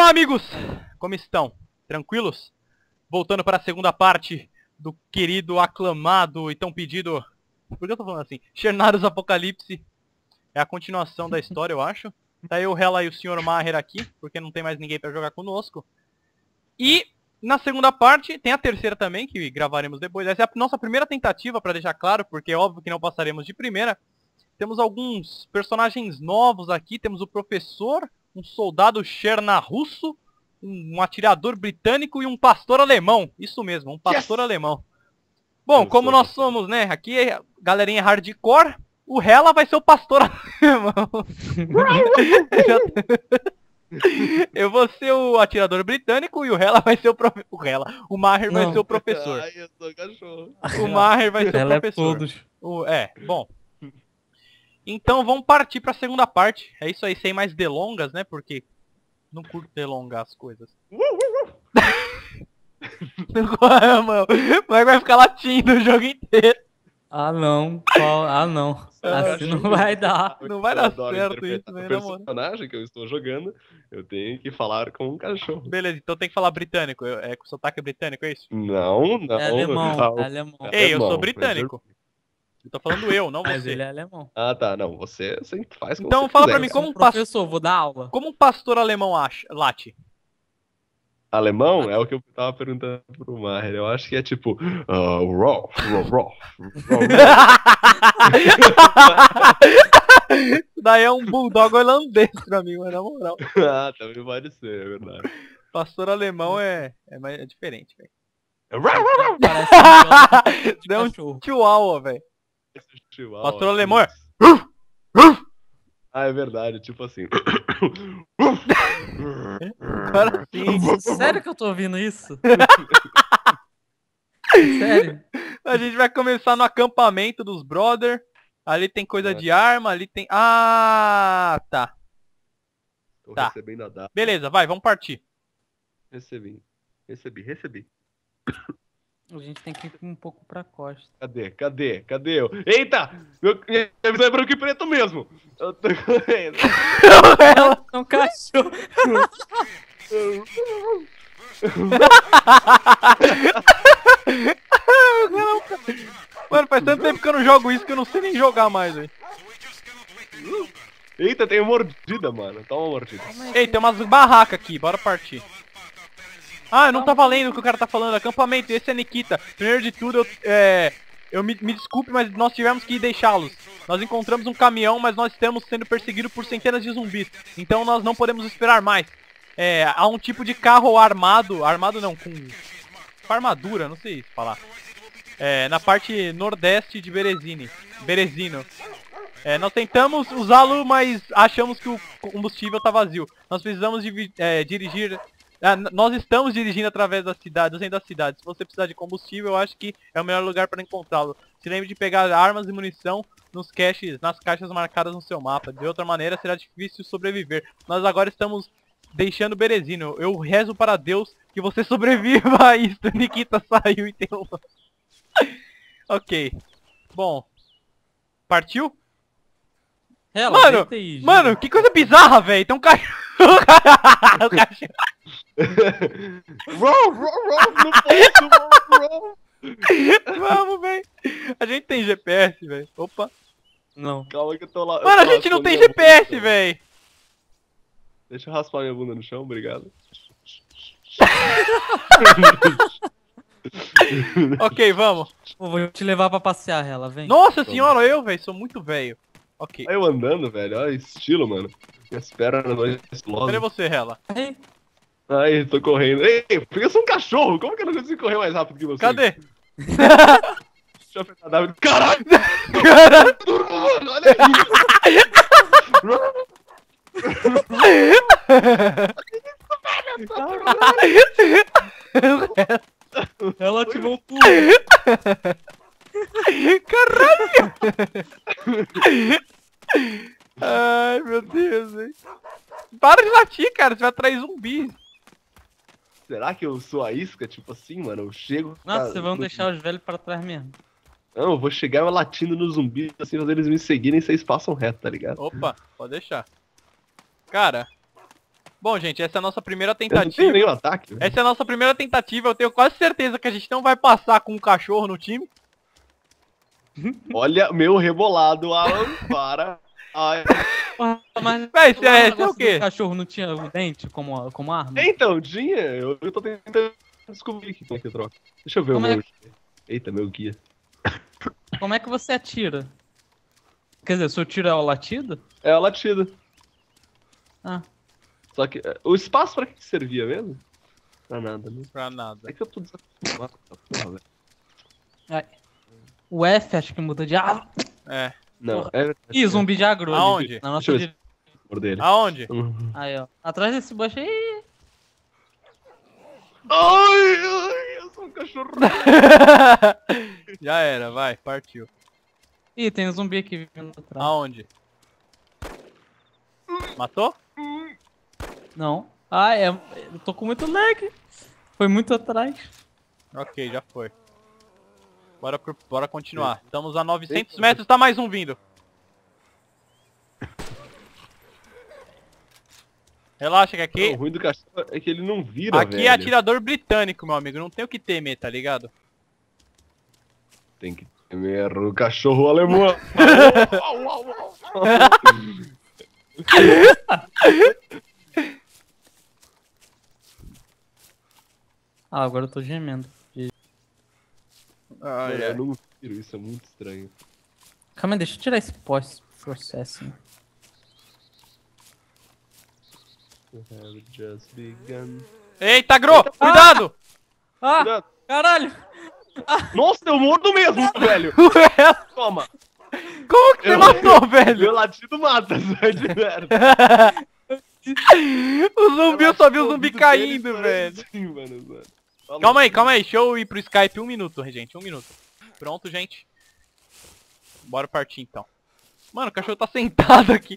amigos! Como estão? Tranquilos? Voltando para a segunda parte do querido, aclamado e tão pedido... Por que eu tô falando assim? Chernarus Apocalipse. É a continuação da história, eu acho. Tá eu, Hela e o Sr. Maher aqui, porque não tem mais ninguém para jogar conosco. E na segunda parte, tem a terceira também, que gravaremos depois. Essa é a nossa primeira tentativa, para deixar claro, porque é óbvio que não passaremos de primeira. Temos alguns personagens novos aqui. Temos o professor, um soldado Chernarusso, um atirador britânico e um pastor alemão. Isso mesmo, um pastor alemão. Bom, como nós somos, né, aqui é galerinha hardcore, o Hela vai ser o pastor alemão. Eu vou ser o atirador britânico e o Hela vai ser o Maher vai ser o professor. Ai, eu sou cachorro. O Maher vai ser o Ela é professor. todos. Bom. Então vamos partir para a segunda parte. É isso aí, sem mais delongas, né? Porque não curto delongar as coisas. Mano, vai ficar latindo o jogo inteiro. Ah não, ah não. Assim não vai dar. Não vai dar adoro certo isso, interpretar né, o namoro? personagem que eu estou jogando, eu tenho que falar com um cachorro. Beleza, então tem que falar britânico. É com sotaque britânico, é isso? Não, não. É alemão, Ah, é alemão. Ei, eu sou alemão, britânico. Eu tô falando eu, não Mas você. ele é alemão. Ah, tá, não, você faz como Então você fala quiser. pra mim, como um Professor, vou dar aula. como um pastor alemão late? Alemão é o que eu tava perguntando pro Maher, eu acho que é tipo... raw. Daí é um bulldog holandês pra mim, mas na moral. Ah, também pode ser, é verdade. Pastor alemão é diferente, velho. Parece um de Deu um cachorro. chihuahua, velho. Chihuahua, Pastor alemão é... Ah, é verdade, tipo assim. Agora sim. Sério que eu tô ouvindo isso? Sério? A gente vai começar no acampamento dos brother. Ali tem coisa de arma, ali tem... Ah, tá. Tô Tá. recebendo a data. Beleza, vai, vamos partir. Recebi. A gente tem que ir um pouco pra costa. Cadê eu? Eita! Minha visão é branco e preto mesmo! Eu tô correndo. É um cachorro. Mano, faz tanto tempo que eu não jogo isso que eu não sei nem jogar mais, velho. Eita, tem mordida, mano. Toma uma mordida. Ei, tem umas barracas aqui, bora partir. Ah, eu não tava lendo o que o cara tá falando. Acampamento, esse é Nikita. Primeiro de tudo, eu me desculpe, mas nós tivemos que deixá-los. Nós encontramos um caminhão, mas nós estamos sendo perseguidos por centenas de zumbis. Então nós não podemos esperar mais. Há um tipo de carro armado não, com armadura, não sei falar. Na parte nordeste de Berezino. Nós tentamos usá-lo, mas achamos que o combustível tá vazio. Nós precisamos dirigir... nós estamos dirigindo através da cidade, do centro da cidade. Se você precisar de combustível, eu acho que é o melhor lugar para encontrá-lo. Se lembre de pegar armas e munição nas caixas marcadas no seu mapa. De outra maneira, será difícil sobreviver. Nós agora estamos deixando Berezino. Eu rezo para Deus que você sobreviva a isso. Nikita saiu e tem um... Ok. Bom. Partiu? Ela, Mano, deita aí, mano, que coisa bizarra, velho. Tem um cachorro. O cachorro. Roll, não posso, roll. Vamos, velho. A gente tem GPS, velho. Opa. Não. Calma que eu tô lá. Mano, a gente não tem GPS, velho. Deixa eu raspar minha bunda no chão, obrigado. Ok, vamos. Vou te levar pra passear, ela, vem. Nossa senhora, eu, velho, sou muito velho. Ok. Aí eu andando, velho, olha estilo, mano. Minhas pernas não Cadê explosem. você, Hela? Ei, Ai, tô correndo. Ei, porque eu sou um cachorro, como que eu não consigo correr mais rápido que você? Cadê? Deixa eu apertar W. Caralho! Caralho. Mano, olha ela ativou o pulo. Caralho! Ai, meu Deus, velho. Para de latir, cara. Você vai atrair zumbi. Será que eu sou a isca, tipo assim, mano? Eu chego... Nossa, vocês vão deixar os velhos pra trás mesmo. Não, eu vou chegar latindo nos zumbis, assim, fazer eles me seguirem e vocês passam reto, tá ligado? Opa, pode deixar. Cara, Bom, gente, essa é a nossa primeira Eu não tenho tentativa. nenhum ataque. Essa é a nossa primeira tentativa. Eu tenho quase certeza que a gente não vai passar com um cachorro no time. Olha, meu rebolado, Alan, para. Ai. Porra, mas Véi, lá no esse é o negócio quê? do cachorro não tinha o dente como arma? Então, tinha. Eu tô tentando descobrir como é que eu troco. Deixa eu ver Como o é meu. Eita, meu guia. Como é que você atira? Quer dizer, seu tiro é o latido? É a latida. Ah, Só que o espaço pra que servia mesmo? Pra nada, né? Pra nada. É que eu tô desacostumado com essa porra, velho. ai. O F acho que muda de... Ah! É. Não, Porra. é. Ih, zumbi de agro. ali, Aonde? Na nossa Deixa eu ver. direita. Por dele. Aonde? Aí, ó. Atrás desse bush aí. Ai, eu sou um cachorro. Já era, vai, partiu. Ih, tem um zumbi aqui vindo atrás. Aonde? Matou? Não. Ah, eu tô com muito lag. Foi muito atrás. Ok, já foi. Bora continuar. Estamos a 900 metros, tá mais um vindo. Relaxa que O aqui... ruim do cachorro é que ele não vira, Aqui velho. é atirador britânico, meu amigo. Não tem o que temer, tá ligado? Tem que temer o cachorro alemão. Au, au, au, au. Ah, agora eu tô gemendo. Ai, Mano, ai. eu não viro, isso é muito estranho. Calma aí, deixa eu tirar esse post-processing. Have just begun. Eita, Gro! Cuidado! Ah, Cuidado. caralho! Nossa, eu mordo mesmo, velho. Toma. Como que você matou, velho? Meu latido mata, sai de merda. O zumbi, eu só vi o zumbi caindo, velho. Sim, mano. Falou. Calma aí. Deixa eu ir pro Skype 1 minuto, gente. 1 minuto. Pronto, gente. Bora partir, então. Mano, o cachorro tá sentado aqui.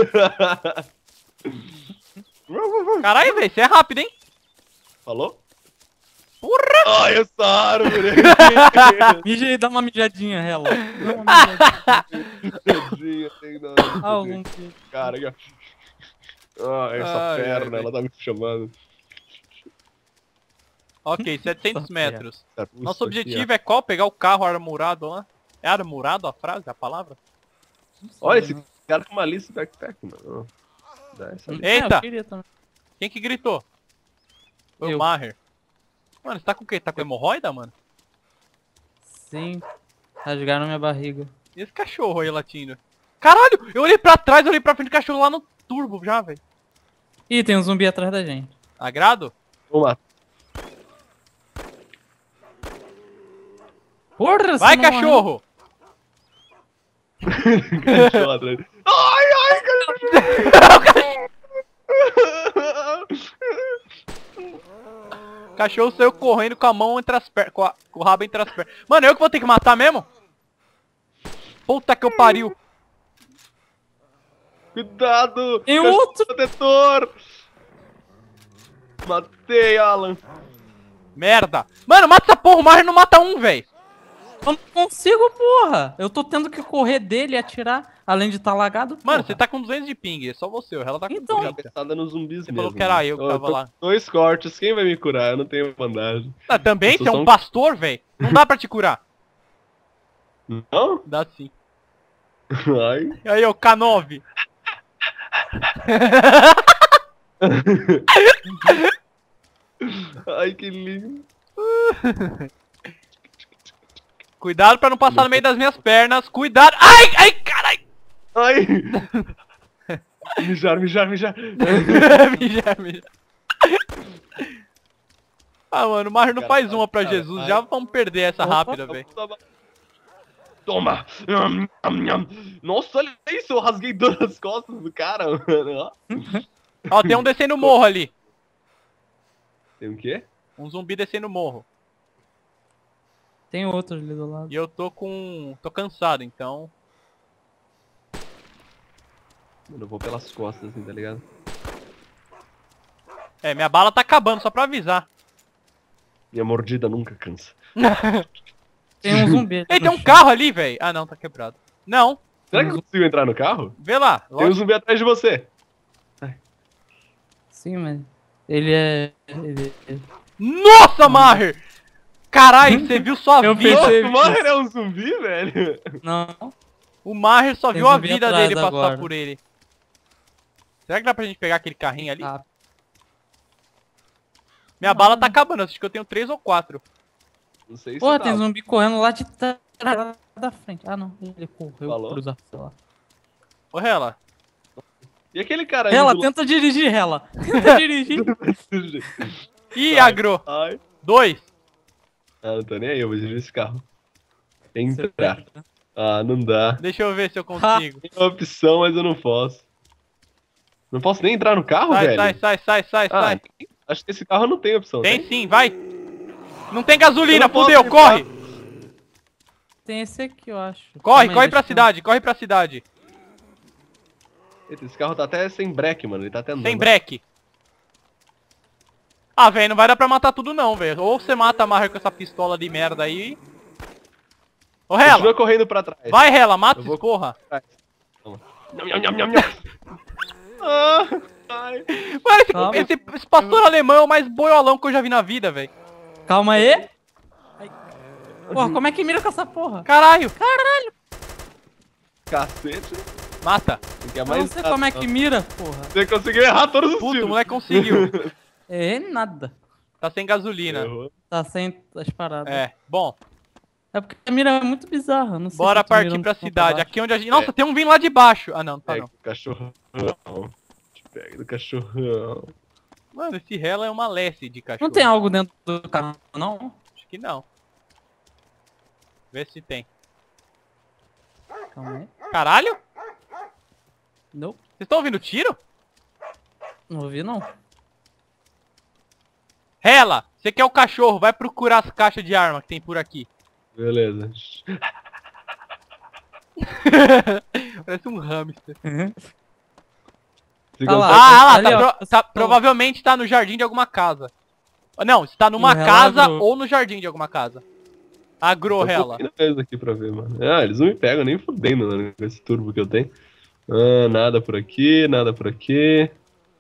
Caralho, velho, você é rápido, hein? Falou? Porra! Ai, essa árvore. Mija aí, dá uma mijadinha, Hela. Dá uma mijadinha. Tadinha, tem que dar uma Ah, o mijadinha. zumbi. Cara, aqui, ó. Ah, essa Ai, perna, ai, ela tá me chamando. Ok, 700 Nossa, metros. Essa Nosso aqui, objetivo é qual? Pegar o carro armurado lá? É armurado a frase, a palavra? ó. Olha esse cara com uma lista de backpack, mano. Dá essa ali. Eita! eu queria também. Quem que gritou? Foi o Eu. Maher. Mano, você tá com o quê? Tá com hemorroida, mano? Sim. Rasgaram minha barriga. E esse cachorro aí latindo? Caralho! Eu olhei pra trás, eu olhei pra frente do cachorro lá no turbo já, velho. Ih, tem um zumbi atrás da gente. Agrado? Vamos lá. Porra, Vai, você não cachorro! Cachorro atrás. Ai, cachorro! O cachorro saiu correndo com a mão entre as pernas. Com o rabo entre as pernas. Mano, eu que vou ter que matar mesmo? Puta que eu pariu. Cuidado! Tem cachorro outro. protetor! Matei, Alan. Merda. Mano, mata essa porra, o Maher não mata um, velho. Eu não consigo, porra. Eu tô tendo que correr dele e atirar, além de estar lagado. Mano, porra. você tá com 200 de ping, é só você. Ela tá com Então. 30. Cabeçada nos zumbis Você mesmo. falou que era eu que tava tô lá. com 2 cortes, quem vai me curar? Eu não tenho bandagem. Ah, também? Eu sou Você é só um um- pastor, velho? Não dá pra te curar. Não? Dá sim. Ai. E aí, ô K9. Ai, que lindo. Cuidado pra não passar no meio das minhas pernas. Cuidado. Ai, ai, carai. Ai. Mijar. Mijar. Ah, mano, o Maher não Cara, faz uma pra cara, Jesus. ai. Já vamos perder essa Opa. rápida, velho. Toma! Nossa, olha isso, eu rasguei todas as costas do cara, mano. Ó. Ó, tem um descendo o morro ali. Tem o quê? Um zumbi descendo o morro. Tem outro ali do lado. E eu tô com... tô cansado, então... Mano, eu vou pelas costas, assim, tá ligado? É, minha bala tá acabando, só pra avisar. Minha mordida nunca cansa. Tem um zumbi. Ei, ali tem no um chão. carro ali, velho. Ah, não, tá quebrado. Não, Será que eu consigo entrar no carro? vê lá. Tem um Lógico. zumbi atrás de você. Sim, mas... Ele é... Nossa, Maher! Caralho, você viu sua Eu vida? pensei- Nossa, o Maher é um zumbi, velho? Não. O Maher só Tem viu a zumbi vida atrás dele passar agora. por ele. Será que dá pra gente pegar aquele carrinho ali? Ah, Minha bala tá acabando, acho que eu tenho 3 ou 4. Não sei se porra, dá. tem zumbi correndo lá de trás da frente. Ah, não. Ele correu Falou? cruzar, sei lá. Ô, Hela. E aquele cara aí Rela, do tenta dirigir, Rela. Tenta dirigir. lado? Ih, Vai. agro. Ai. 2. Ah, não tô nem aí, eu vou dirigir esse carro. Entrar. Ah, não dá. Deixa eu ver se eu consigo. Tem uma opção, mas eu não posso. Não posso nem entrar no carro, Sai, velho? sai. Ah, acho que esse carro não tem opção. Tem sim, vai. Não tem gasolina, Eu não posso fudeu, entrar. corre. Tem esse aqui, eu acho. Corre, Calma aí, corre pra deixa eu- cidade, corre pra cidade. Eita, esse carro tá até sem breque, mano. Ele tá até andando. Sem breque. Ah, velho, não vai dar pra matar tudo não, velho. Ou você mata a Maher com essa pistola de merda aí. Ô, Continua Hela. correndo pra trás. Vai, Hela, mata Eu esse vou- porra. Nham, nham, nham, nham. Ah, ai. Mano, Calma. esse pastor alemão é o mais boiolão que eu já vi na vida, velho. Calma aí. Ai. Porra, como é que mira com essa porra? Caralho. Cacete. Mata. Você quer Eu mais não sei nada, como é que não. mira, porra. Você conseguiu errar todos os Puta, o tiros. moleque conseguiu. É nada. Tá sem gasolina. Errou. Tá sem as paradas. É, bom. É porque a mira é muito bizarra. Não sei Bora se eu tô partir mirando pra de ponta cidade. baixa. Aqui onde a gente... Nossa, tem um vindo lá de baixo. Ah, não, não tá Pega não. o cachorrão. Te pega do cachorrão. Mano, esse Hela é uma lesse de cachorro. Não tem algo dentro do carro, não? Acho que não. Vê se tem. Calma aí. Caralho? Não, Vocês estão ouvindo tiro? não ouvi não. Hela, você quer o cachorro, vai procurar as caixas de arma que tem por aqui. Beleza. Parece um hamster. Se Ah lá. consegue- Ah, lá, ali, ó. provavelmente tá no jardim de alguma casa. Não, está numa No casa relagro. ou no jardim de alguma casa. Agro, Tô Hela. pouquinho mesmo aqui pra ver, mano. Ah, eles não me pegam nem fudendo, mano, com esse turbo que eu tenho. Ah, nada por aqui, nada por aqui.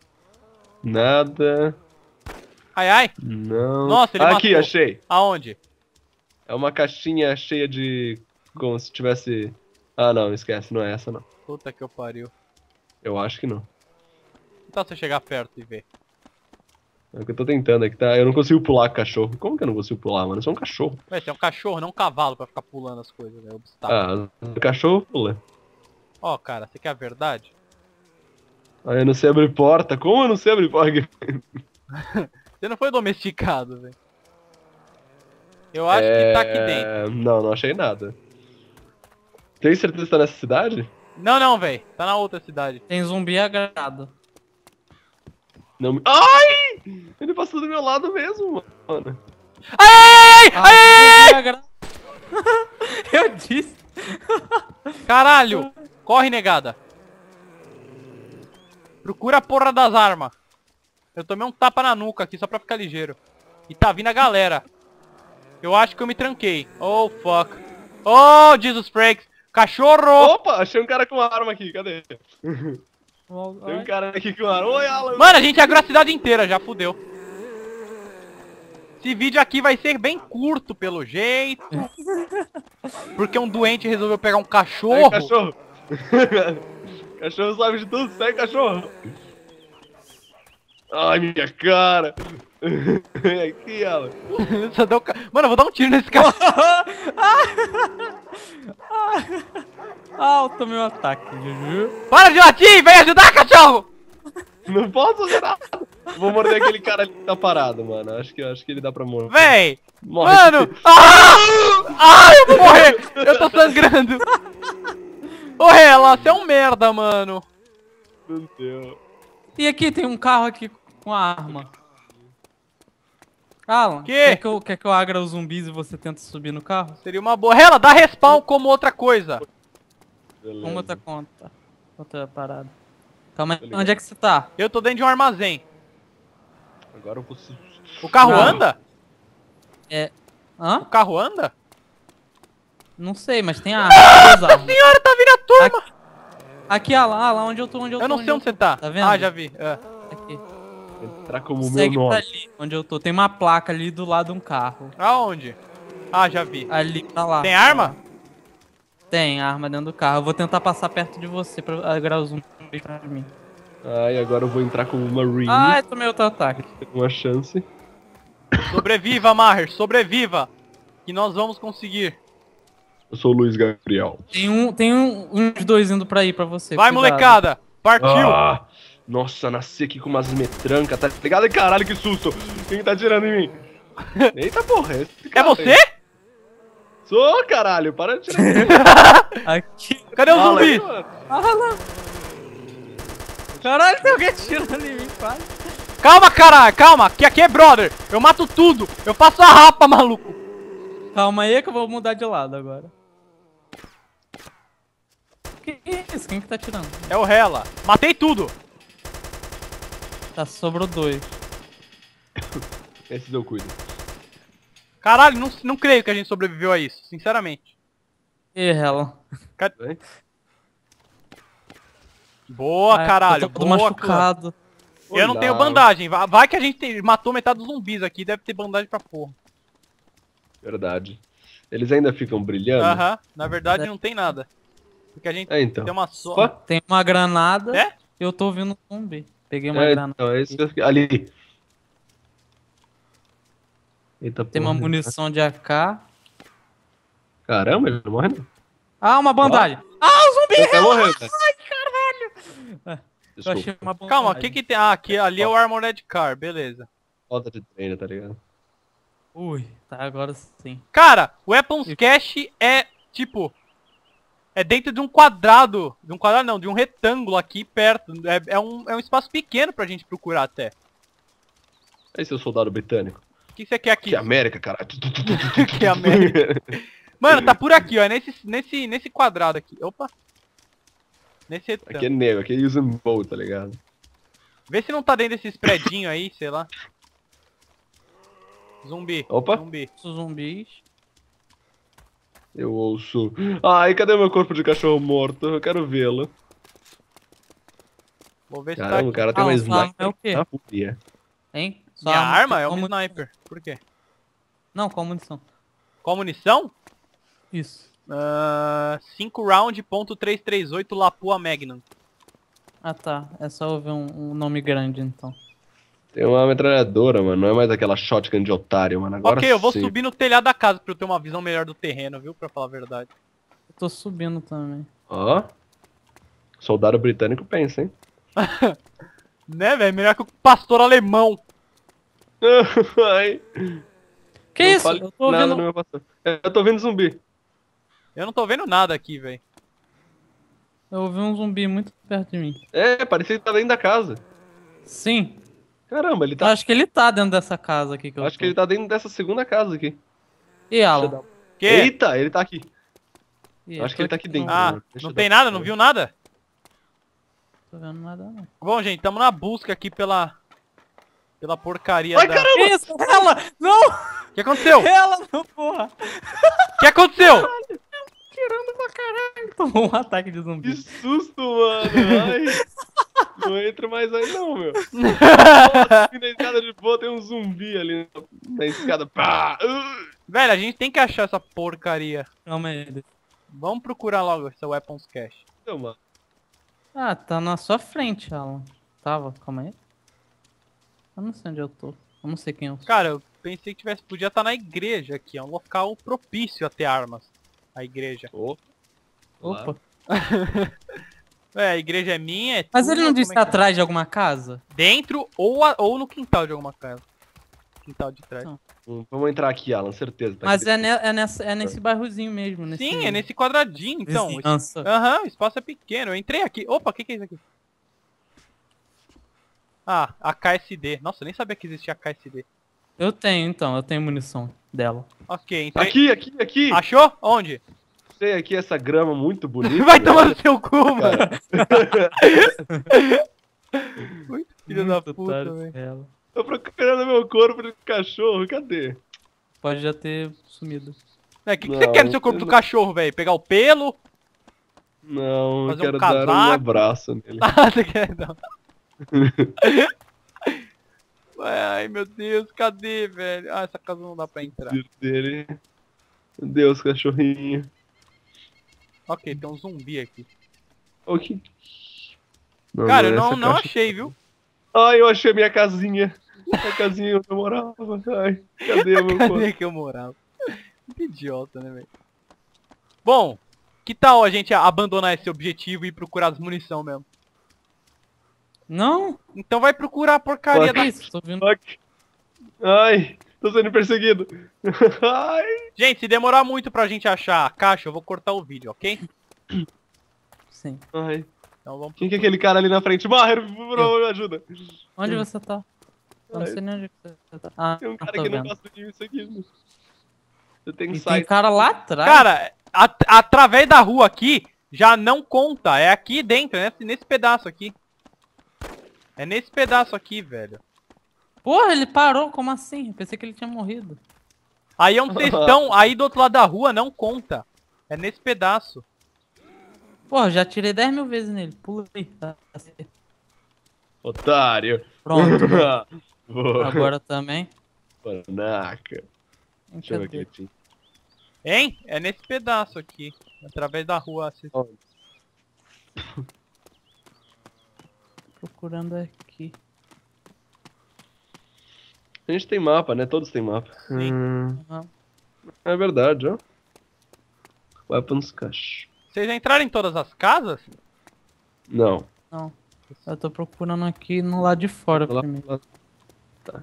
Nada. Ai, ai. Não. Nossa, ele Aqui, matou. achei. Aonde? É uma caixinha cheia de... Como se tivesse... Ah, não, esquece, não é essa, não. Puta que eu pariu. Eu acho que não. Então você chegar perto e ver. É o que eu tô tentando aqui, tá? Eu não consigo pular com cachorro. Como que eu não consigo pular, mano? Eu sou um cachorro. Ué, você é um cachorro, não um cavalo pra ficar pulando as coisas, né? Obstáculo. Ah, o cachorro pula. Ó, cara, você quer a verdade? Ah, eu não sei abrir porta. Como eu não sei abrir porta? Você não foi domesticado, velho. Eu acho que tá aqui dentro. Não, não achei nada. Tem certeza que tá nessa cidade? Não, não, velho. Tá na outra cidade. Tem zumbi agrado. Não me... Ai! Ele passou do meu lado mesmo, mano. Ai! Zumbi agrado. Eu disse. Caralho! Corre, negada. Procura a porra das armas. Eu tomei um tapa na nuca aqui só pra ficar ligeiro. E tá vindo a galera. Eu acho que eu me tranquei. Oh, fuck. Oh, Jesus Freaks. Cachorro! Opa, achei um cara com arma aqui, cadê? Tem um cara aqui com arma. Oi, Alan. Mano, a gente agrou a cidade inteira, já fudeu. Esse vídeo aqui vai ser bem curto, pelo jeito. Porque um doente resolveu pegar um Aí, cachorro. cachorro. Cachorro sabe de tudo, segue cachorro. Ai, minha cara. Aqui, Alan. Só deu Mano, eu vou dar um tiro nesse cara. Ah, eu tomei um ataque, Juju. Para de latir, vem ajudar, cachorro! Não posso fazer nada. Vou morder aquele cara ali que tá parado, mano. Acho que ele dá pra morrer. Véi! Morre. Mano! Ah, eu vou morrer! Eu tô sangrando! Ô, Hela, você é um merda, mano. Meu Deus. E aqui tem um carro aqui com arma. Alan, Que? quer que eu agra os zumbis e você tenta subir no carro? Seria uma boa. Hela, dá respawn como outra coisa. Beleza. Como outra conta? Outra parada. Calma aí, ligado. onde é que você tá? Eu tô dentro de um armazém. Agora eu posso... O carro Não. anda? O Hã? carro anda? Não sei, mas tem arma. duas armas. Senhora, tá vindo a turma! Aqui, Alan, onde eu tô, Eu não sei onde você tá. Tá vendo? Ah, já vi. É. Aqui. Entrar como o meu Segue pra nome. ali, onde eu tô. Tem uma placa ali do lado de um carro. Aonde? Ah, já vi. Ali pra lá. Tem arma? Tem arma dentro do carro. Eu vou tentar passar perto de você pra agrar os zumbis pra mim. Ai, agora eu vou entrar como Marine. Ai, tomei outro ataque. Tem uma chance. Sobreviva, Maher, sobreviva! Que nós vamos conseguir. Eu sou o Luiz Gabriel. Tem uns dois indo pra ir pra você. Vai, cuidado. molecada! Partiu! Ah, nossa, nasci aqui com umas metrancas, tá ligado? Ai, caralho, que susto! Quem tá atirando em mim? Eita porra, esse É cara você? aí. Sou, caralho, para de tirar em mim. Aqui. Cadê o Fala aí, zumbi? mano. Ah, lá. Caralho, tem alguém atirando em mim, quase. Calma, caralho, calma, que aqui é brother. Eu mato tudo, eu faço a rapa, maluco. Calma aí que eu vou mudar de lado agora. Que isso? Quem que tá atirando? É o Hela. Matei tudo. Tá, sobrou dois. Esse eu cuido. Caralho, não creio que a gente sobreviveu a isso, sinceramente. Ih, Helen. Hein? Boa, caralho, Eu tô todo boa, clã. machucado. Eu não Olá. tenho bandagem, vai que a gente matou metade dos zumbis aqui, deve ter bandagem pra porra. Verdade. Eles ainda ficam brilhando? Aham, na verdade não tem nada. Porque a gente É, então. tem uma só. Opa. Tem uma granada. É? Eu tô ouvindo um zumbi. Peguei uma É, granada. então, é isso que eu... Ali. Eita Tem uma porra. munição de AK. Caramba, ele não morre não. Ah, uma bandagem. Ah, o zumbi! Ele tá morrendo, né? Ai, caralho! Eu Desculpa. achei uma bandagem. Calma, o que que tem? Ah, aqui, ali é o Armored Car, beleza. Falta de treino, tá ligado? Ui, tá, agora sim. Cara, o Weapons Cache é, tipo... É dentro de um quadrado. De um quadrado não, de um retângulo aqui perto. É um espaço pequeno pra gente procurar até. Aí, seu soldado britânico. O que você quer aqui? Que América, caralho. Que América. Mano, tá por aqui, ó. É nesse quadrado aqui. Opa. Nesse retângulo. Aqui é negro, aqui é Usain Bolt, tá ligado? Vê se não tá dentro desses predinhos aí, sei lá. Zumbi. Opa. Zumbi. Os zumbis. Eu ouço. Ai, cadê meu corpo de cachorro morto? Eu quero vê-lo. Vou ver se Caramba, o tá cara aqui. tem uma Ah, sua arma sniper. é o quê? Ah, fúria. Hein? Só Minha arma é com um muni- sniper. Por quê? Não, com munição. Qual munição? Isso. 5 round ponto .338 Lapua Magnum. Ah, tá. É só eu ver um nome grande, então. Tem uma metralhadora, mano. Não é mais aquela shotgun de otário, mano. Agora Ok, eu vou sim. subir no telhado da casa pra eu ter uma visão melhor do terreno, viu? Pra falar a verdade. Eu tô subindo também. Ó. Soldado britânico pensa, hein? Né, velho? Melhor que o pastor alemão. Ai. Que Não isso? fale Eu tô nada vendo... no meu pastor. Eu tô vendo zumbi. Eu não tô vendo nada aqui, velho. Eu ouvi um zumbi muito perto de mim. É, parecia que tá dentro da casa. Sim. Caramba, ele Eu tá. acho que ele tá dentro dessa casa aqui que eu Acho tô. que ele tá dentro dessa segunda casa aqui. E Alan? Que? Eita, ele tá aqui. Ih, Acho eu que ele tô tá aqui dentro. Ah, mano. Deixa não eu tem dar- nada? Não viu nada? Tô vendo nada, não. Bom, gente, tamo na busca aqui pela porcaria Ai, da... caramba! Que isso? Ela! Não! O que aconteceu? Ela não, porra! O que aconteceu? Tirando pra caralho. Tomou um ataque de zumbi. Que susto, mano. Ai. Não entra mais aí não, meu. Nossa, na escada de boa tem um zumbi ali na escada. Pá! Velho, a gente tem que achar essa porcaria. Calma aí. Vamos procurar logo essa Weapons Cache. Então, mano. Ah, tá na sua frente, Alan. Tava, calma aí. Eu não sei onde eu tô. Eu não sei quem eu sou. Cara, eu pensei que podia estar na igreja aqui. É um local propício a ter armas. A igreja. Opa. É, a igreja é minha, é Mas tua, ele não como disse é que é? atrás de alguma casa? Dentro ou no quintal de alguma casa. Quintal de trás. Não. Vamos entrar aqui, Alan, certeza. Tá Mas aqui. é nesse bairrozinho mesmo. Nesse Sim, é nesse quadradinho, então. vizinhança. Aham, o espaço é pequeno. Eu entrei aqui. Opa, o que é isso aqui? Ah, AKSD. Nossa, eu nem sabia que existia AKSD. Eu tenho munição dela. Ok, entrei. Aqui. Achou? Onde? Sei aqui essa grama muito bonita. Vai velho. tomar no seu cu, mano. Cara, Muito filho da Muito puta, otário velho. ela. tô procurando meu corpo de cachorro, cadê? Pode já ter sumido. O que você quer no seu corpo do cachorro, velho? Pegar o pelo? Não, Fazer eu um quero dar um casaco. abraço nele. Ah, você quer não. Ai, meu Deus, cadê, velho? Ah, essa casa não dá pra entrar. Dele. Meu Deus, cachorrinho. Ok, tem um zumbi aqui. O que? Não, Cara, eu é essa não caixa. achei, viu? Ai, eu achei minha casinha. A casinha onde eu morava. Ai, cadê meu corpo? Cadê que eu morava? Que idiota, né, velho? Bom, que tal a gente abandonar esse objetivo e procurar as munição mesmo? Não? Então vai procurar a porcaria Que da... isso? Tô vendo. Fuck. Ai, tô sendo perseguido. Ai. Gente, se demorar muito pra gente achar a caixa, eu vou cortar o vídeo, ok? Sim. Ai. Então vamos... Quem que é aquele cara ali na frente? Barreiro, por favor, me ajuda. Onde você tá? Eu não sei nem onde você tá. Ah, Tem um cara tô que não vendo. gosta de mim, isso aqui. Eu tenho E tem site. cara lá atrás. Cara, através da rua aqui, já não conta. É aqui dentro, né? Nesse pedaço aqui. É nesse pedaço aqui, velho. Porra, ele parou, como assim? Eu pensei que ele tinha morrido. Aí onde vocês estão, aí do outro lado da rua, não conta. É nesse pedaço. Porra, já tirei 10 mil vezes nele. Pula aí. Tá, Otário. pronto. Boa. Agora também. Panaca. Deixa eu ver aqui. Cadê? Tim. Hein? É nesse pedaço aqui. Através da rua. Procurando aqui. A gente tem mapa, né? Todos têm mapa. Uhum. É verdade, ó. Weapons cache. Vocês entraram em todas as casas? Não. Não. Eu tô procurando aqui no lado de fora primeiro. Tá.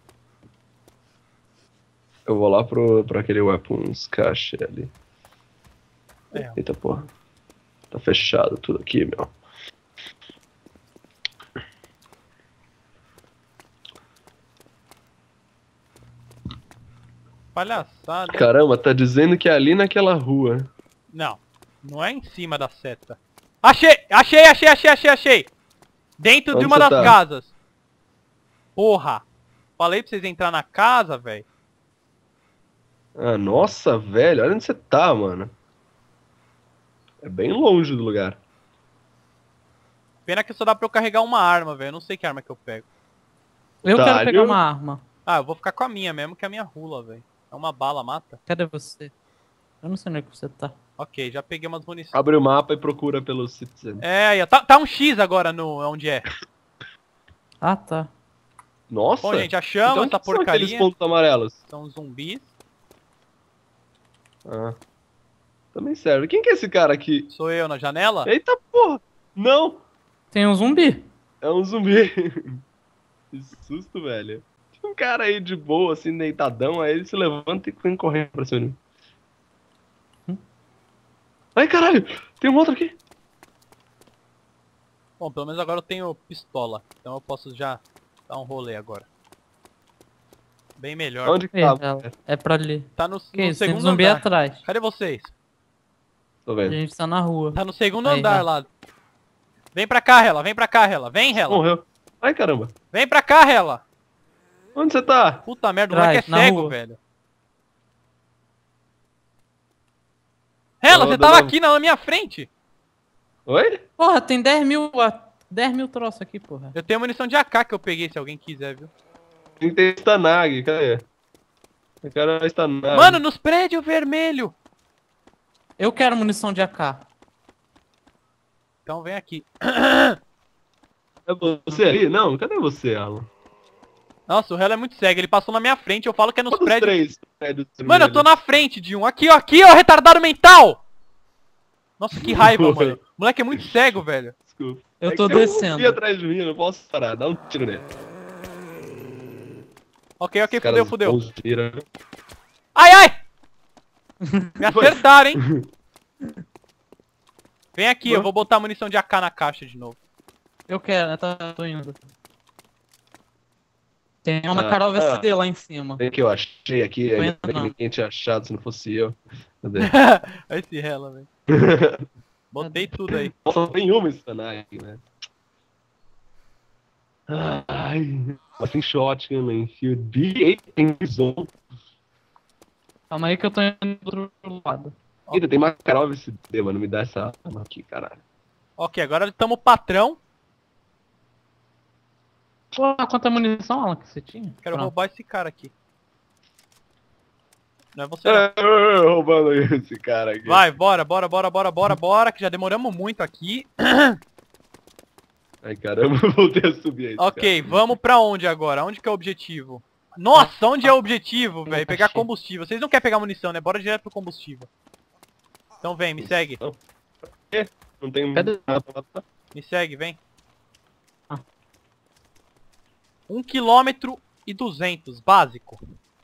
Eu vou lá pro aquele weapons cache ali. É. Eita porra. Tá fechado tudo aqui, meu. Palhaçada. Caramba, tá dizendo que é ali naquela rua. Não. Não é em cima da seta. Achei! Achei! Dentro de Onde uma você das tá? casas. Porra. Falei pra vocês entrar na casa, velho. Ah, nossa, velho. Olha onde você tá, mano. É bem longe do lugar. Pena que só dá pra eu carregar uma arma, velho. Eu não sei que arma que eu pego. Eu quero Otário. pegar uma arma. Ah, eu vou ficar com a minha mesmo, que é a minha rula, velho. É uma bala, mata. Cadê você? Eu não sei onde é que você tá. Ok, já peguei umas munições. Abre o mapa e procura pelo Citizen. É, aí, ó. Tá um X agora no onde é. Ah, tá. Nossa! Bom, gente, achamos Então, essa o que são aqueles porcaria. pontos amarelos? São zumbis. Ah. Também serve. Quem que é esse cara aqui? Sou eu na janela? Eita porra! Não! Tem um zumbi. É um zumbi. Que susto, velho. Tinha um cara aí de boa, assim, deitadão, aí ele se levanta e vem correndo pra cima de mim. Ai, caralho! Tem um outro aqui! Bom, pelo menos agora eu tenho pistola. Então eu posso já dar um rolê agora. Bem melhor. Onde que É, tá? é pra ali. Tá no Que isso? Tem um segundo zumbi andar. atrás. Cadê vocês? Tô A vendo. gente tá na rua. Tá no segundo Aí, andar vai. lá. Vem pra cá, Rela. Vem pra cá, Rela. Vem, Rela. Morreu. Ai, caramba. Vem pra cá, Rela. Onde você tá? Puta merda, o Atrás, moleque é na cego, rua. velho. Rela, Tô você tava dando- aqui na minha frente. Oi? Porra, tem 10 mil, 10 mil troços aqui, porra. Eu tenho munição de AK que eu peguei, se alguém quiser, viu? Tem Stanag, cadê? Eu quero a Stanag. Mano, nos prédios vermelho. Eu quero munição de AK. Então vem aqui. É você aí? Não, cadê você, Alan? Nossa, o Rela é muito cego. Ele passou na minha frente. Eu falo que é nos Quantos prédios. três prédios Mano, eu tô vermelhos? na frente de um. Aqui, ó, retardado mental! Nossa, que raiva, mano. O moleque é muito cego, velho. Desculpa. Eu É tô que tem um descendo. zumbi atrás de mim, eu não posso parar. Dá um tiro nele. Ok, Os caras fudeu. bons tiram. Ai! Me acertaram, hein? Vem aqui, eu vou botar munição de AK na caixa de novo. Eu quero, tô indo. Tem uma Ah, Carol ah. VCD lá em cima. Tem que eu achei aqui, Tô ainda indo, bem que não. ninguém tinha achado se não fosse eu. Cadê? Olha esse Rela, velho. Botei tudo aí. Nossa, nenhuma Stanag, né? Ai, mas tem shotgun, enfio. B8 tem zone. Calma aí que eu tô indo do outro lado. Eita, tem Makarov SD, mano. Me dá essa arma aqui, caralho. Ok, agora estamos patrão. Pô, quanta munição, Alan, que você tinha? Quero Pronto. roubar esse cara aqui. Não é você não. Roubando esse cara aqui. Vai, bora, que já demoramos muito aqui. Ai, caramba, eu voltei a subir aí. Ok, vamos pra onde agora? Onde que é o objetivo? Nossa, onde é o objetivo, velho? Pegar combustível. Vocês não querem pegar munição, né? Bora direto pro combustível. Então vem, me segue. Não tem Cadê? nada pra matar. Me segue, vem. Ah. 1 km e 200, básico.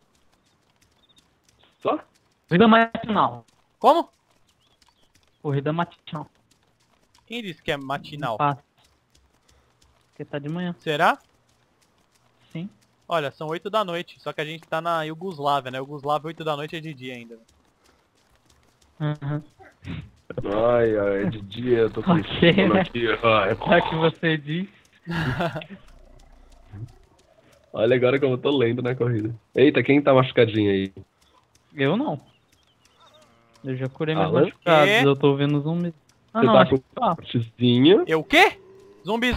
Só? Corrida matinal. Como? Corrida matinal. Quem disse que é matinal? Fácil. Porque tá de manhã. Será? Sim. Olha, são 8 da noite, só que a gente tá na Iugoslávia, né? Iugoslávia 8 da noite é de dia ainda. Uhum. Ai, de dia eu tô com Ok, sono né? aqui. Ai. É o que você diz. Olha agora como eu tô lento na corrida. Eita, quem tá machucadinho aí? Eu não. Eu já curei meus Alan? machucados, Quê? eu tô ouvindo zumbi. Ah, Você não, tá acho com que tá. um cortezinho. Eu o quê? Zumbi.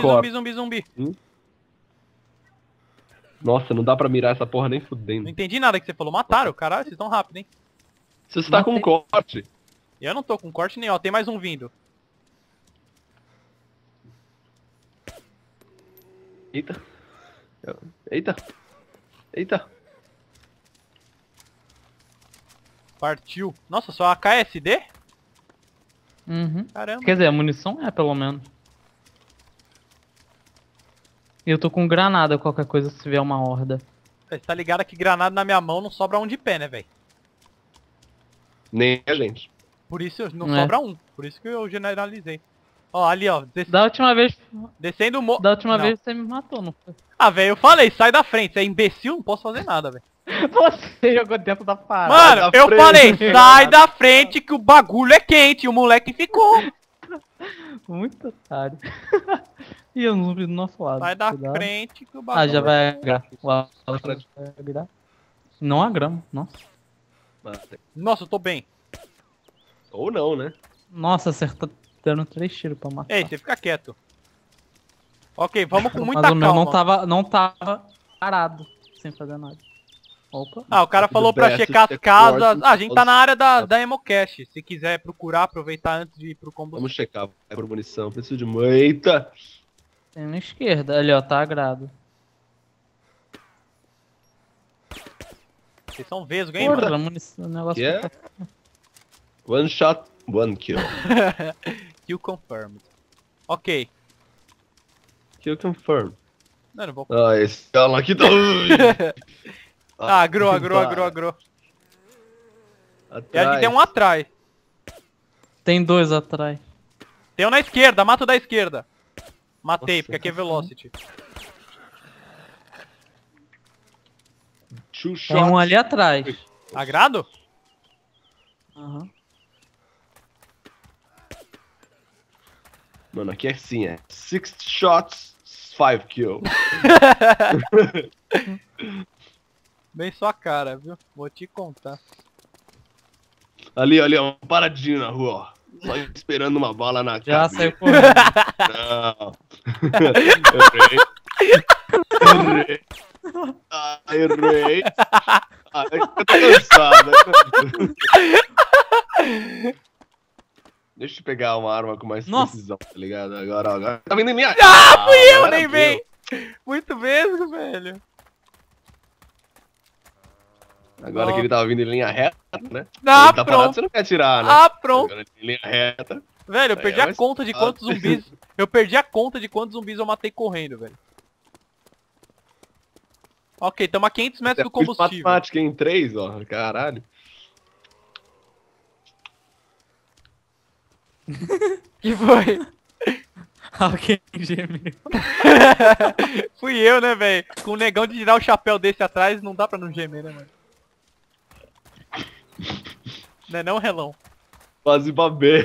Nossa, não dá pra mirar essa porra nem Não fudendo. entendi nada que você falou. Mataram, caralho, vocês tão rápido, hein? Se você tá com um corte, Eu não tô com corte nem, ó, tem mais um vindo. Eita. Eita. Eita. Partiu. Nossa, só AKSD? Uhum. Caramba. Quer dizer, a munição é, pelo menos. E eu tô com granada, qualquer coisa, se vier uma horda. Você tá ligado que granada na minha mão não sobra um de pé, né, velho? Nem a gente. Por isso não É. sobra um. Por isso que eu generalizei. Ó, ali, ó. Da última vez, Descendo o morro. da última Não. vez você me matou, não foi? Ah, velho, eu falei, sai da frente. Você é imbecil, não posso fazer nada, velho. Você jogou dentro da parada. Mano, da eu frente. falei, sai da frente que o bagulho é quente. E o moleque ficou. Muito otário. E um zumbi do nosso lado. Sai da cuidado. frente que o bagulho Ah, já é vai agrar. O Alan vai agrar. Não agrama, nossa. Nossa, eu tô bem. Ou não, né? Nossa, acertou dando 3 tiros pra matar. Ei, você fica quieto. Ok, vamos com muita Mas o meu calma. não tava parado, sem fazer nada. Opa. Ah, o cara falou pra checar as casas. Ah, a gente tá na área da Emocache. Se quiser procurar, aproveitar antes de ir pro combustível. Vamos checar. É por munição. Preciso de uma. Eita! Tem na esquerda, ali ó, tá agrado. Vocês são vesgo, hein, mano? Porra, munição, o negócio Que é? tá- One shot, one kill. Kill confirmed. Ok. Kill confirm. Não vou... Ah, esse cara aqui tá... Ah, agrou. E a gente tem um atrás. Tem 2 atrás. Tem um na esquerda, mata o da esquerda. Matei, Nossa, porque aqui é velocity. Two shots. Tem um ali atrás. Agrado? Aham. Mano, aqui é assim, é 6 shots, 5 kills. Bem sua cara, viu? Vou te contar. Ali, ó, paradinho na rua, ó. Só esperando uma bala na Já cabeça. saiu correndo. Não. Errei. Ah, errei. Ah, eu tô cansado. Deixa eu pegar uma arma com mais Nossa. precisão, tá ligado? Agora. Tá vindo em minha. Ah, fui eu, agora nem deu. vem! Muito vesgo, velho. Agora que ele tava vindo em linha reta, né? Ah, ele tá parado, pronto. você não quer atirar, né? Ah, pronto. Agora em linha reta. Velho, eu Aí perdi é a mais conta de fácil. quantos zumbis... Eu perdi a conta de quantos zumbis eu matei correndo, velho. Ok, tamo a 500 metros do Você fez combustível. matemática em 3, ó. Caralho. Que foi? Alguém gemeu. Fui eu, né, velho? Com o negão de tirar o chapéu desse atrás, não dá pra não gemer, né, mano? Não é não, relão? Quase babei.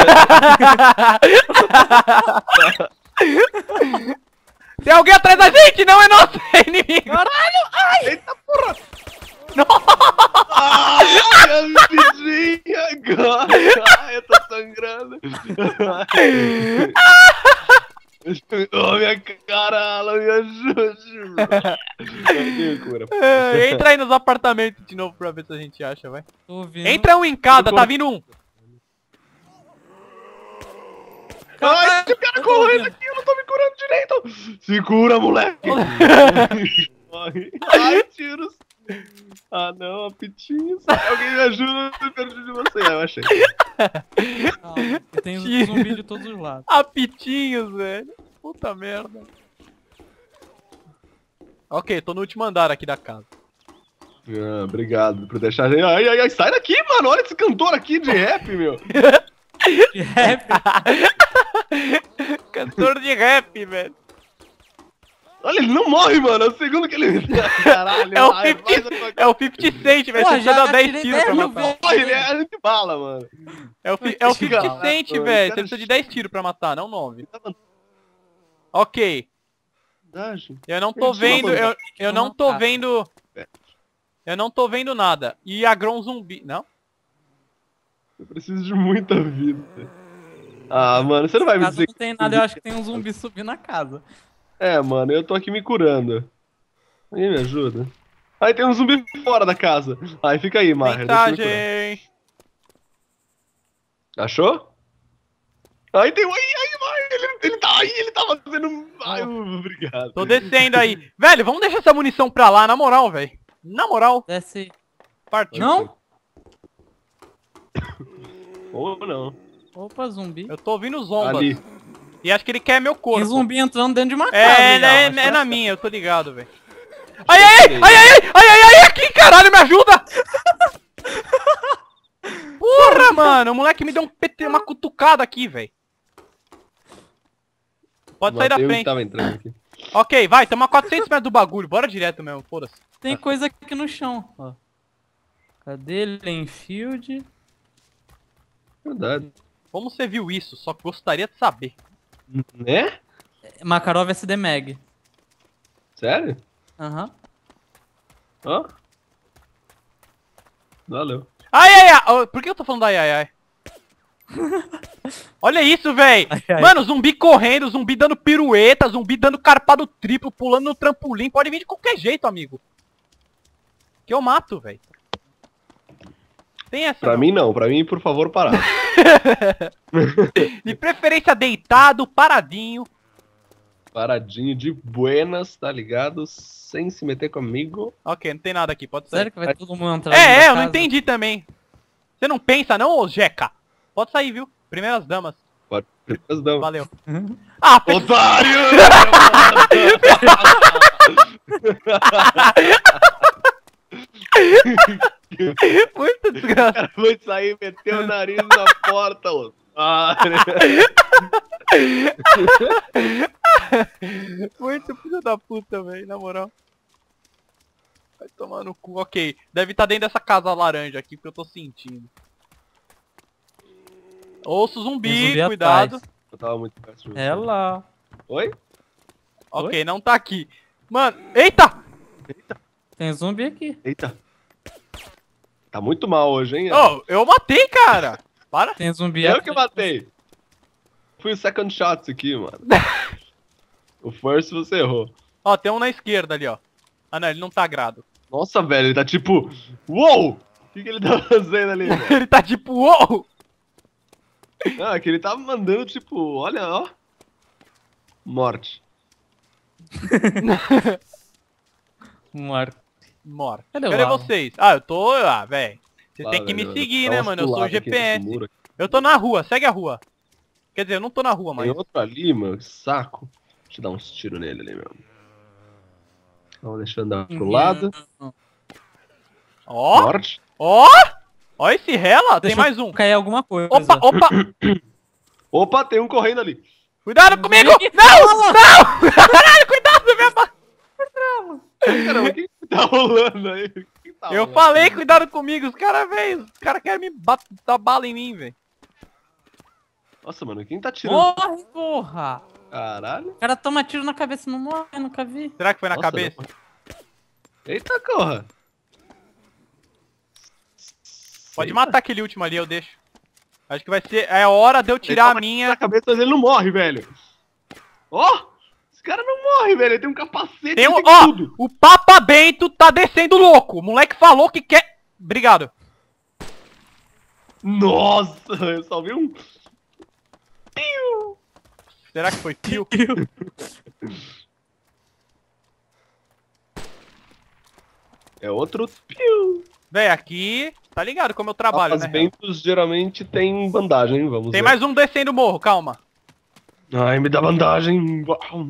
Tem alguém atrás da gente! Não é nosso, é inimigo! Caralho! Ai! Eita porra! Nossa! Ai, a vidinha agora! Ai, eu tô sangrando! Oh, minha cara! Caralho, me ajude. Cadê, cura? Entra aí nos apartamentos de novo pra ver se a gente acha, vai. Tô ouvindo. Entra um em cada, tá vindo um. Ai, tem um cara correndo aqui, eu não tô me curando direito. Se cura, moleque. Corre. Ai, tiros. Ah, não, apitinhos. Alguém me ajuda, eu perdi de você. Eu achei. Calma, que tem zumbi de todos os lados. Apitinhos, velho. Puta merda. Ok, tô no último andar aqui da casa. Ah, obrigado por deixar a gente. Ai, ai, ai, sai daqui, mano. Olha esse cantor aqui de rap, meu. De rap. Cantor de rap, velho. Olha, ele não morre, mano. É o segundo que ele. Caralho, É o ai, 50, é o 50 Cent, velho. Pô, Você precisa já dar 10 atirei tiros pra 10 matar. vezes. Morre, ele é de bala, mano. É o 50 Cent, Caralho, velho. Você cara. precisa de 10 tiros pra matar, não 9. Tá vantagem. Ok. Eu não tô Ele tinha vendo, uma eu não tô vendo... Eu não tô vendo nada. E agron zumbi... Não? Eu preciso de muita vida. Ah, mano, você não vai me Casa dizer não tem nada, eu acho que tem um zumbi subindo na casa. É, mano, eu tô aqui me curando. Alguém me ajuda? Aí tem um zumbi fora da casa. Aí fica aí, Marra. deixa eu me curar. Mensagem. Achou? Aí tem um. Aí, Marra, ele tá aí, ele tava fazendo. Ai, obrigado. Tô descendo aí. Velho, vamos deixar essa munição pra lá, na moral, velho. Na moral. Desce aí. Partiu. Não? Ou não. Opa, zumbi. Eu tô ouvindo zombas. Ali. E acho que ele quer meu corpo. Tem zumbi entrando dentro de uma casa. É, já, é, mas é tá- na minha, eu tô ligado, velho. Ai, ai, ai, ai, ai, ai, ai, aqui, caralho, me ajuda! Porra, mano, o moleque me deu uma cutucada aqui, velho. Pode sair da Matei o que frente. tava entrando aqui. Ok, vai, tamo a 400 metros do bagulho, bora direto mesmo, foda-se. Tem coisa aqui no chão, ó. Cadê Lenfield? Verdade. Como você viu isso? Só gostaria de saber. Né? Makarov SD Mag. Sério? Aham. Ó. Valeu. Ai, ai, ai, oh, por que eu tô falando ai, ai, ai? Olha isso, véi! Ai, ai. Mano, zumbi correndo, zumbi dando pirueta, zumbi dando carpado triplo, pulando no trampolim. Pode vir de qualquer jeito, amigo. Que eu mato, véi. Tem essa Pra não. mim não, pra mim, por favor, parar. De preferência deitado, paradinho. Paradinho de buenas, tá ligado? Sem se meter comigo. Ok, não tem nada aqui, pode sair. Sério que vai todo mundo entrar dentro da É, eu não casa? entendi também. Você não pensa não, ô Jeca? Pode sair, viu? Primeiras damas. Pode ir pras damas. Valeu. Ah, Otário! muito desgraçado. cara foi sair e meteu o nariz na porta, otário. Muito filho da puta, velho, na moral. Vai tomar no cu. Ok, deve estar dentro dessa casa laranja aqui, porque eu tô sentindo. Ouço Tem zumbi, zumbi cuidado. atrás. Eu tava muito perto de você. É lá. Oi? Ok, não tá aqui. Mano, eita! Tem zumbi aqui. Eita. Tá muito mal hoje, hein? Oh, eu matei, cara! Para. Tem zumbi Eu aqui. que matei. Fui o second shots aqui, mano. O first você errou. Ó, tem um na esquerda ali, ó. Ah, não, ele não tá agrado. Nossa, velho, ele tá tipo... Uou! O que ele tá fazendo ali, velho? Ele tá tipo, uou! Não, é que ele tava mandando, tipo, olha, ó. Morte. Morto. Morto. Cadê o Cadê Alan? vocês? Ah, eu tô... Ah, velho. Vocês Lá, têm que velho, me seguir, dá né, umas mano? Eu sou o puladas aqui nesse GPS. muro aqui. Eu tô na rua, segue a rua. Quer dizer, eu não tô na rua, mas... Tem outro ali, mano, que saco. Deixa eu dar uns tiros nele ali, meu. Vamos deixar andar pro lado. Ó, Morte. ó! Ó esse rela, tem Deixa mais um. cair alguma coisa. Opa, opa! Opa, tem um correndo ali. Cuidado comigo! Não! Não! Caralho, cuidado, minha ba... Caramba, o que tá rolando aí? O que tá Eu rolando? falei, cuidado comigo, os caras, velho. Os caras querem me dar bala em mim, velho. Nossa, mano, quem tá tirando? Morre, porra! Caralho. O cara toma tiro na cabeça e não morre, eu nunca vi. Será que foi na Nossa, cabeça? não. Eita, corra. Pode Eita. matar aquele último ali, eu deixo. Acho que vai ser... É hora de eu Ele tirar a toma minha... na cabeça, mas ele não morre, velho. Ó! Esse cara não morre, velho. Ele tem um capacete, Tem ele um, tem ó, tudo. o Papa Bento tá descendo louco. O moleque falou que quer... Obrigado. Nossa, eu só vi um... Piu. Será que foi tio? É outro piu. Véi, aqui... Tá ligado como eu trabalho, As né? bentos geralmente tem bandagem, vamos Tem ver. mais um descendo o morro, calma. Ai, me dá bandagem. Uau.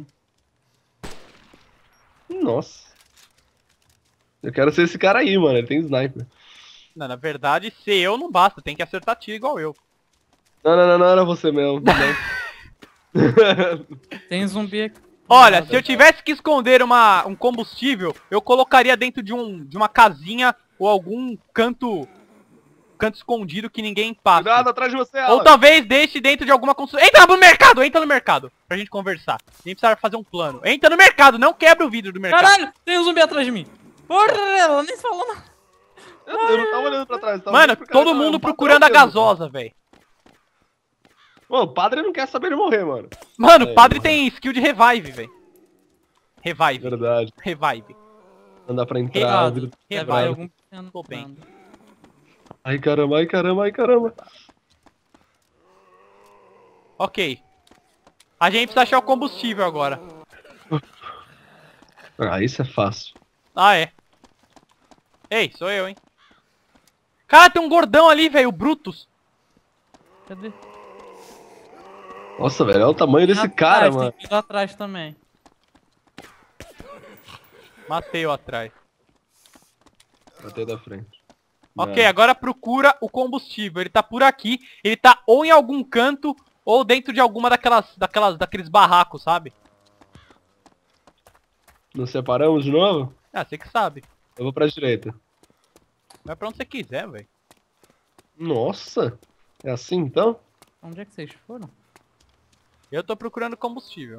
Nossa. Eu quero ser esse cara aí, mano. Ele tem sniper. Não, na verdade, ser eu não basta. Tem que acertar tiro igual eu. Não, era você mesmo. Não. Tem zumbi aqui. Olha, se eu tivesse que esconder um combustível, eu colocaria dentro de uma casinha ou algum canto escondido que ninguém passa. Cuidado atrás de você, Ou Alan. talvez deixe dentro de alguma construção. Entra no mercado, pra gente conversar. A gente precisa fazer um plano. Entra no mercado, não quebra o vidro do mercado. Caralho, tem um zumbi atrás de mim. Porra, ela nem falou nada. Eu não tava olhando pra trás. Tava Mano, olhando pro cara, todo tava mundo um procurando a padrão mesmo. gasosa, velho. Mano, o padre não quer saber de morrer, mano. Mano, É, o padre mano. tem skill de revive, velho. Revive, Verdade. revive. Não dá pra entrar. Errado. o vidro tá Revive. quebrado. algum pequeno Tô bem. plano. Ai, caramba, ai, caramba, ai, caramba. Ok. A gente precisa achar o combustível agora. Ah, isso é fácil. Ah, é. Ei, sou eu, hein. Cara, tem um gordão ali, velho, o Brutus. Cadê? Nossa, velho, olha o tamanho desse Lá cara, atrás, mano. Tem que ir lá atrás também. Matei o atrás. Batei da frente. Ok, agora procura o combustível. Ele tá por aqui. Ele tá ou em algum canto ou dentro de alguma daqueles barracos, sabe? Nos separamos de novo? Ah, você que sabe. Eu vou pra direita. Vai pra onde você quiser, velho. Nossa! É assim então? Onde é que vocês foram? Eu tô procurando combustível.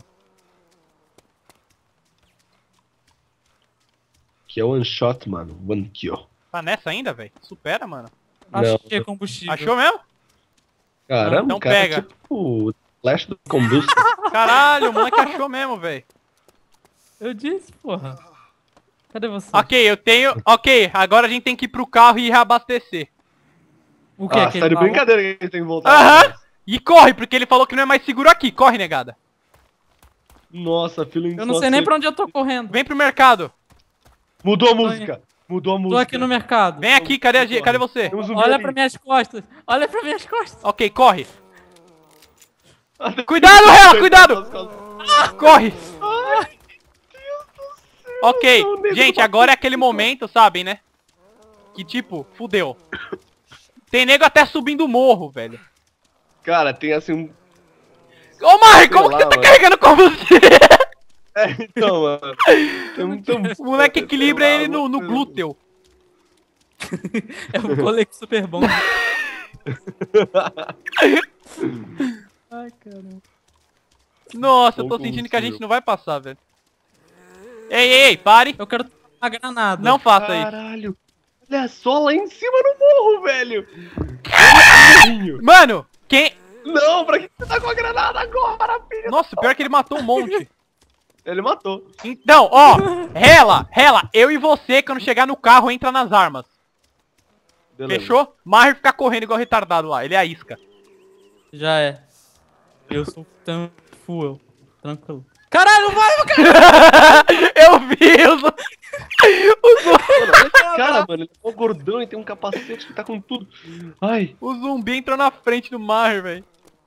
Que é one shot, mano. One kill. Tá nessa ainda, velho? Supera, mano. Achei combustível. Achou mesmo? Caramba, Então o cara pega. é tipo o Flash do combustível. Caralho, o moleque achou mesmo, velho. Eu disse, porra. Cadê você? Ok, eu tenho... Ok, agora a gente tem que ir pro carro e reabastecer. O que Ah, que tá ele de falou? brincadeira que a gente tem que voltar. Aham! atrás. E corre, porque ele falou que não é mais seguro aqui. Corre, negada. Nossa, feeling Eu não sei nem pra onde eu tô correndo. Vem pro mercado. Mudou a música. Mudou a música. Tô aqui no mercado. Vem aqui, cadê você? Tem um zumbi Olha ali. pra minhas costas. Olha pra minhas costas. Ok, corre. Ah, tem- Cuidado, Hela, cuidado! Nas costas. Corre. Ai, Deus do céu. Ok, Não, nego gente, tá- agora é aquele momento, sabem, né? Que tipo, fudeu. Tem nego até subindo o morro, velho. Cara, tem assim um... Ô, Marre, como lá, que você tá mano. carregando combustível? É, então, mano. Tem um... O moleque equilibra Sei lá, ele no alguma coisa. glúteo. É um colete super bom. Ai, caramba. Nossa, eu Bom tô sentindo que a gente combustível. não vai passar, velho. Ei, pare. Eu quero uma granada. Não faça isso. Caralho. Olha só lá em cima no morro, velho. Mano, quem... Não, pra que você tá com a granada agora, filho? Nossa, pior que ele matou um monte. Ele matou. Então, ó, Rela, eu e você, quando chegar no carro, entra nas armas. Beleza. Fechou? Marre ficar correndo igual retardado lá, ele é a isca. Já é. Eu sou tão full. Tranquilo. Caralho, vai, Eu vi os... Mano, olha esse cara, mano. Ele é um gordão e tem um capacete que tá com tudo. Ai. O zumbi entrou na frente do Marre, velho.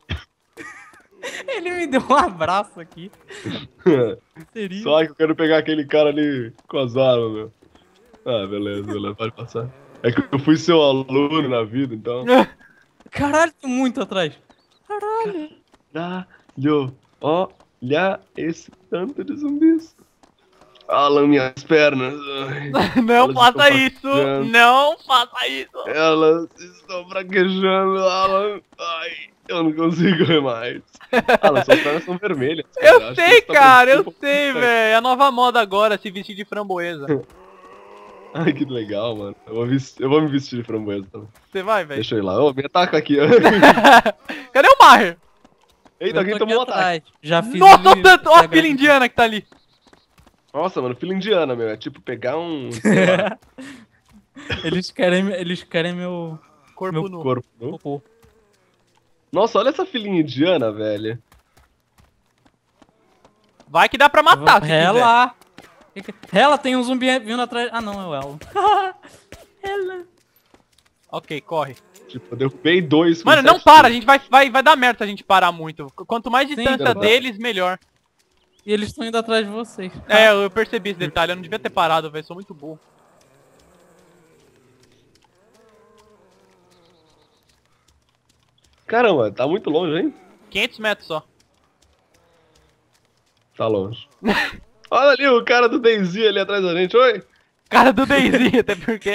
Ele me deu um abraço aqui. Seria. Só que eu quero pegar aquele cara ali com as armas, meu. Ah, beleza, pode passar. É que eu fui seu aluno na vida, então. Caralho, tem muito atrás. Caralho. Caralho, olha esse tanto de zumbis. Alan, minhas pernas. Ai, Não elas faça estão isso, fraquejando. não faça isso. Elas estão fraquejando, Alan. Ai, eu não consigo ver mais. Alan, suas pernas são vermelhas. cara. Eu Acho que sei, você tá cara, eu preocupado. sei, velho. É a nova moda agora, se vestir de framboesa. Ai, que legal, mano. Eu vou me vestir de framboesa também. Você vai, velho. Deixa eu ir lá. Ô, me ataca aqui. Cadê o Marre? Eita, Eu alguém tô tomou um aqui ataque. atrás. Já fiz Nossa, ele ó a pegar- fila indiana que tá ali. Nossa, mano, fila indiana, meu. É tipo pegar um, sei lá, Eles querem meu Corpo nu. corpo. Não? cocô. Nossa, olha essa filinha indiana, velho. Vai que dá pra matar, se quiser. Ela. Ela tem um zumbi vindo atrás. Ah, não, é o Elo. Ela. Ok, corre. Tipo, eu derrubei dois. com Mano, não 7 para, a tiros. gente vai dar merda se a gente parar muito. Quanto mais distância verdade. deles, melhor. E eles estão indo atrás de vocês. É, eu percebi esse detalhe, eu não devia ter parado, velho, sou muito burro. Caramba, tá muito longe, hein? 500 metros só. Tá longe. Olha ali o cara do DayZ ali atrás da gente. Oi! Cara do DayZ, até porque...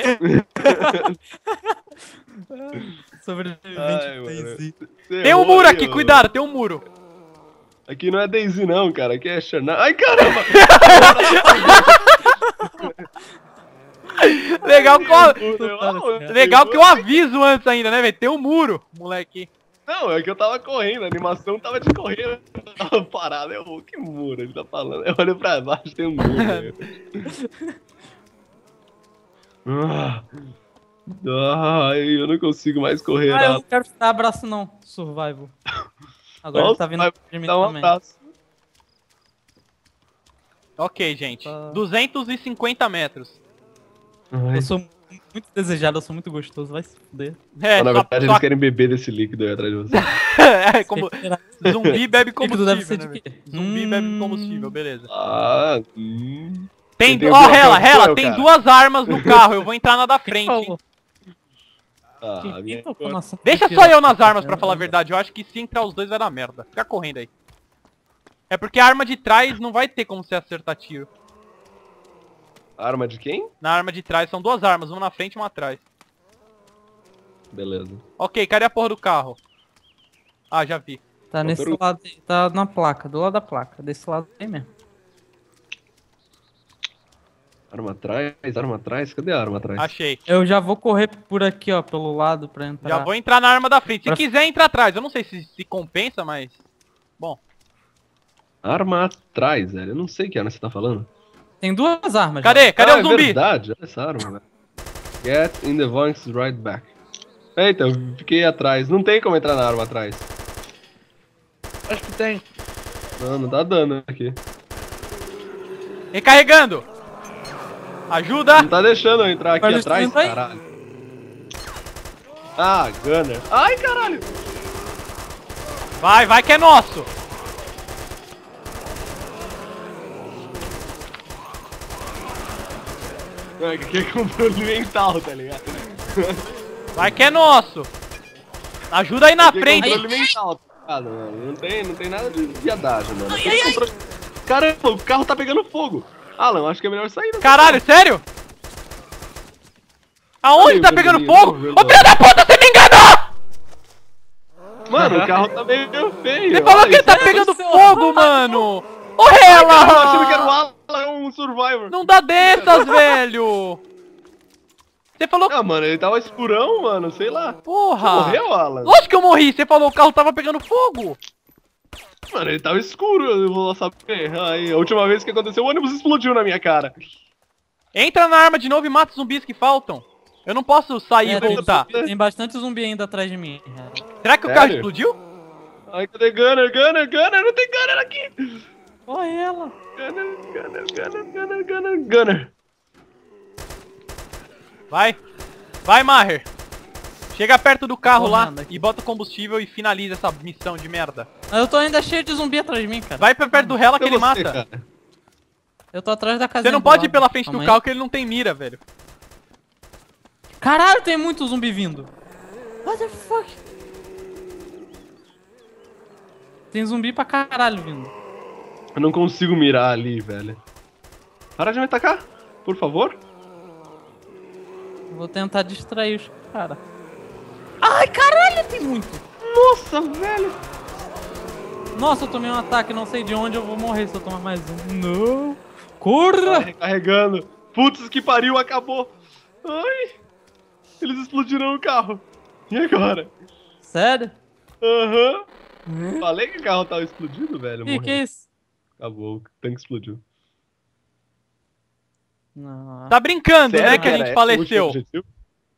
Sobrevivente Ai, do mano. DayZ. Tem um muro aqui, cuidado, tem um muro. Aqui não é DayZ não, cara. Aqui é Chernobyl. Ai, caramba! Legal que Legal legal que eu aviso antes ainda, né, velho? Tem um muro, moleque. Não, é que eu tava correndo, a animação tava de correr. Eu tava parado. Eu, que muro ele tá falando? Eu olho pra baixo, tem um muro. velho. Ai, eu não consigo mais correr. Ah, eu nada. não quero te dar abraço não, Survival. Agora ele tá vindo vai de mim dar um também. abraço. Ok, gente. Tá. 250 metros. Ai, Eu sou muito desejado, eu sou muito gostoso, vai se fuder. É, na verdade, só- eles querem beber desse líquido aí atrás de você. é como... Zumbi bebe Líquido deve combustível, ser de né, velho? quê? Zumbi bebe combustível, beleza. Ah, Tem, Quem tem ó, o Rela, bloqueio Rela, sou eu, tem cara. 2 armas no carro, eu vou entrar na da Quem frente, hein? falou? Ah, Quem minha tocou no assunto Deixa de só eu tirar? nas armas pra falar a verdade, eu acho que se entrar os dois vai dar merda. Fica correndo aí. É porque a arma de trás não vai ter como você acertar tiro. arma de quem? Na arma de trás são 2 armas, uma na frente e uma atrás. Beleza. Ok, cadê a porra do carro? Ah, já vi. Tá nesse Peru. lado aí, tá na placa, do lado da placa, desse lado aí mesmo. Arma atrás? Cadê a arma atrás? Achei. Eu já vou correr por aqui, ó, pelo lado pra entrar. Já vou entrar na arma da frente. Se Pra- quiser, entra atrás. Eu não sei se compensa, mas... Bom, Arma atrás, velho. Eu não sei que arma você tá falando. Tem 2 armas. cadê? Cadê Ah, o zumbi? É verdade, olha essa arma, velho. Get in the voice right back. Eita, eu fiquei atrás. Não tem como entrar na arma atrás. Acho que tem. Não tá dando aqui. Recarregando. Ajuda. Não tá deixando eu entrar aqui Mas atrás, isso não tá aí. caralho. Ah, Gunner. Ai, caralho. Vai que é nosso. Não, é que aqui é controle mental, tá ligado? Vai que é nosso. Ajuda aí na Aqui é frente. controle mental, tá ligado, mano? Não tem nada de viadagem, mano. Aqui é controle- Caramba, o carro tá pegando fogo. Alan, acho que é melhor sair. Né? Caralho, sério? Aonde Aí, tá o pegando vermelhinho, fogo? não, Ô filho da puta, você me enganou! Mano, o carro tá meio feio. Você falou olha que isso. tá pegando seu- fogo, mano! Ô Eu achando que era o Rela! Alan, um survivor. Não dá dessas, velho! Você falou que... Ah, mano, ele tava escurão, mano, sei lá. Porra! Morreu, Alan? Lógico que eu morri, você falou que o carro tava pegando fogo! Mano, ele tava escuro, eu vou lá saber. Aí, a última vez que aconteceu, o ônibus explodiu na minha cara. Entra na arma de novo e mata os zumbis que faltam. Eu não posso sair e tem, voltar. tem bastante zumbi ainda atrás de mim. Será que o carro Sério? explodiu? Ai, cadê Gunner? Não tem Gunner aqui. Olha ela. Gunner. Vai. Vai, Maher. Chega perto do carro lá Correndo aqui. e bota o combustível e finaliza essa missão de merda. Mas eu tô ainda cheio de zumbi atrás de mim, cara. Vai pra perto do Rela que ele mata. Cara? Eu tô atrás da casinha Você não do pode ir lado. pela frente do Calma aí. carro que ele não tem mira, velho. Caralho, tem muito zumbi vindo. What the fuck? Tem zumbi pra caralho vindo. Eu não consigo mirar ali, velho. Para de me atacar, por favor. Vou tentar distrair os caras. Ai, caralho, tem muito. Nossa, velho. Nossa, eu tomei um ataque, não sei de onde eu vou morrer se eu tomar mais um. Não. Corra! Tá recarregando. Putz, que pariu, acabou. Ai. Eles explodiram o carro. E agora? Sério? Aham. Falei que o carro tava explodindo, velho. Que é Morreu. isso? Acabou, o tanque explodiu. Não. Tá brincando, Sério né, que a era gente esse o último faleceu. objetivo?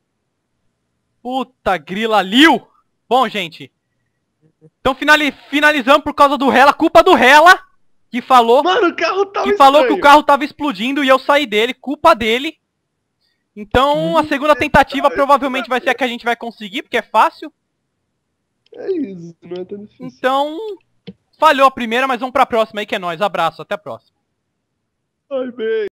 Puta grila, Liu! Bom, gente. Então finalizamos por causa do Hela. Culpa do Hela, que falou Mano, o carro tava que falou que o estranho. carro tava explodindo e eu saí dele. Culpa dele. Então a segunda tentativa provavelmente vai ser a que a gente vai conseguir, porque é fácil. É isso, não é tão difícil. Então, falhou a primeira, mas vamos pra próxima aí que é nóis. Abraço, até a próxima. Ai, bem.